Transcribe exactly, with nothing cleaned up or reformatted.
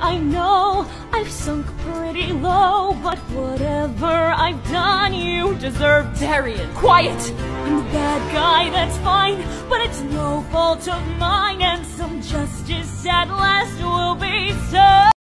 I know I've sunk pretty low, but whatever I've done, you deserve. Darian, quiet! I'm the bad guy, that's fine, but it's no fault of mine, and some justice at last will be served.